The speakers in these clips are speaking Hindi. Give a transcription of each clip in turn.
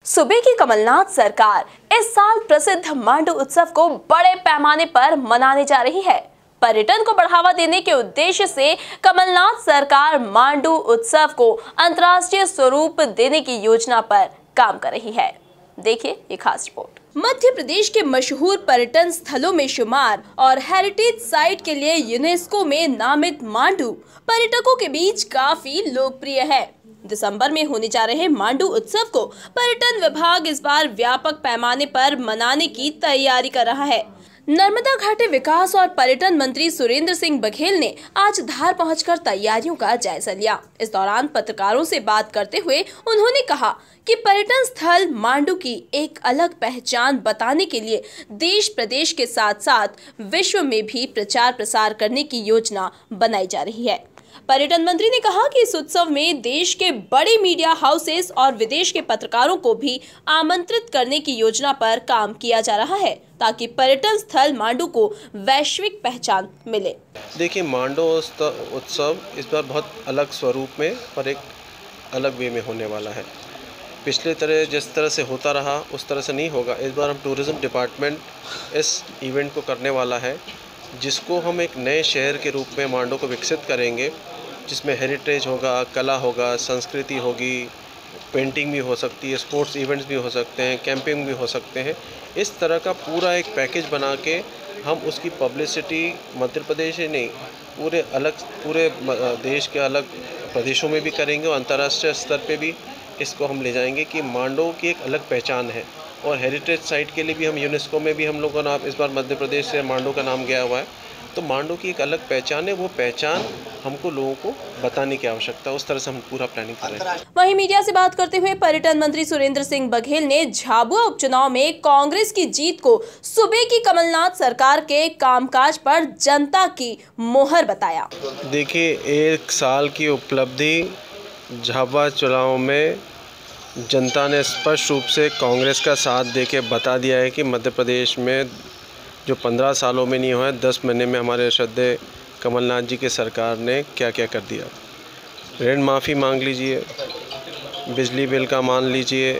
सूबे की कमलनाथ सरकार इस साल प्रसिद्ध मांडू उत्सव को बड़े पैमाने पर मनाने जा रही है। पर्यटन को बढ़ावा देने के उद्देश्य से कमलनाथ सरकार मांडू उत्सव को अंतर्राष्ट्रीय स्वरूप देने की योजना पर काम कर रही है। देखिए ये खास रिपोर्ट। मध्य प्रदेश के मशहूर पर्यटन स्थलों में शुमार और हेरिटेज साइट के लिए यूनेस्को में नामित मांडू पर्यटकों के बीच काफी लोकप्रिय है। दिसंबर में होने जा रहे मांडू उत्सव को पर्यटन विभाग इस बार व्यापक पैमाने पर मनाने की तैयारी कर रहा है। नर्मदा घाटी विकास और पर्यटन मंत्री सुरेंद्र सिंह बघेल ने आज धार पहुंचकर तैयारियों का जायजा लिया। इस दौरान पत्रकारों से बात करते हुए उन्होंने कहा कि पर्यटन स्थल मांडू की एक अलग पहचान बताने के लिए देश प्रदेश के साथ साथ विश्व में भी प्रचार प्रसार करने की योजना बनाई जा रही है। पर्यटन मंत्री ने कहा कि इस उत्सव में देश के बड़े मीडिया हाउसेस और विदेश के पत्रकारों को भी आमंत्रित करने की योजना पर काम किया जा रहा है ताकि पर्यटन स्थल मांडू को वैश्विक पहचान मिले। देखिए, मांडू उत्सव इस बार बहुत अलग स्वरूप में और एक अलग वे में होने वाला है। पिछले तरह जिस तरह से होता रहा उस तरह से नहीं होगा। इस बार हम टूरिज़्म डिपार्टमेंट इस इवेंट को करने वाला है, जिसको हम एक नए शहर के रूप में मांडू को विकसित करेंगे, जिसमें हेरिटेज होगा, कला होगा, संस्कृति होगी, पेंटिंग भी हो सकती है, स्पोर्ट्स इवेंट्स भी हो सकते हैं, कैंपिंग भी हो सकते हैं। इस तरह का पूरा एक पैकेज बना के हम उसकी पब्लिसिटी मध्य प्रदेश ही नहीं पूरे देश के अलग प्रदेशों में भी करेंगे और अंतर्राष्ट्रीय स्तर पे भी इसको हम ले जाएंगे कि मांडू की एक अलग पहचान है। और हेरिटेज साइट के लिए भी हम यूनेस्को में भी हम लोगों का नाम इस बार मध्य प्रदेश से मांडू का नाम गया हुआ है। तो मांडू की एक अलग पहचान है, वो पहचान हमको लोगों को बताने की आवश्यकता है। उस तरह से हम पूरा प्लानिंग कर रहे हैं। वहीं मीडिया से बात करते हुए पर्यटन मंत्री सुरेंद्र सिंह बघेल ने झाबुआ उपचुनाव में कांग्रेस की जीत को सूबे की कमलनाथ सरकार के कामकाज पर जनता की मोहर बताया। देखिए, एक साल की उपलब्धि झाबुआ चुनाव में जनता ने स्पष्ट रूप से कांग्रेस का साथ देके बता दिया है कि मध्य प्रदेश में जो 15 सालों में नहीं हुआ है, 10 महीने में हमारे श्रद्धेय कमलनाथ जी की सरकार ने क्या क्या कर दिया। ऋण माफ़ी मांग लीजिए, बिजली बिल का मान लीजिए,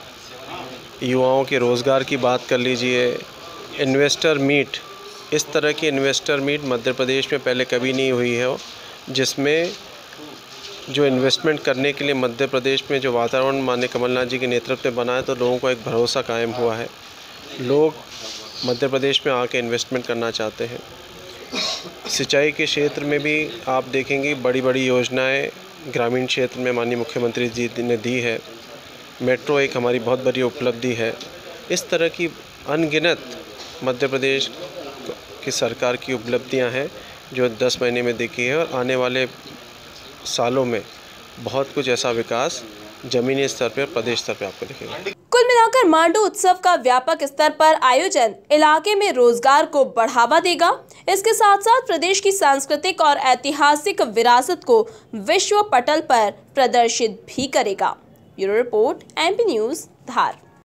युवाओं के रोज़गार की बात कर लीजिए, इन्वेस्टर मीट, इस तरह की इन्वेस्टर मीट मध्य प्रदेश में पहले कभी नहीं हुई है, जिसमें जो इन्वेस्टमेंट करने के लिए मध्य प्रदेश में जो वातावरण माननीय कमलनाथ जी के नेतृत्व में बना है, तो लोगों को एक भरोसा कायम हुआ है। लोग मध्य प्रदेश में आके इन्वेस्टमेंट करना चाहते हैं। सिंचाई के क्षेत्र में भी आप देखेंगे बड़ी बड़ी योजनाएं ग्रामीण क्षेत्र में माननीय मुख्यमंत्री जी ने दी है। मेट्रो एक हमारी बहुत बड़ी उपलब्धि है। इस तरह की अनगिनत मध्य प्रदेश की सरकार की उपलब्धियां हैं जो 10 महीने में दिखी है, और आने वाले सालों में बहुत कुछ ऐसा विकास जमीनी स्तर पर, प्रदेश स्तर पर आपको दिखेगा। कुल मिलाकर मांडू उत्सव का व्यापक स्तर पर आयोजन इलाके में रोजगार को बढ़ावा देगा। इसके साथ साथ प्रदेश की सांस्कृतिक और ऐतिहासिक विरासत को विश्व पटल पर प्रदर्शित भी करेगा। ब्यूरो रिपोर्ट, MP न्यूज़, धार।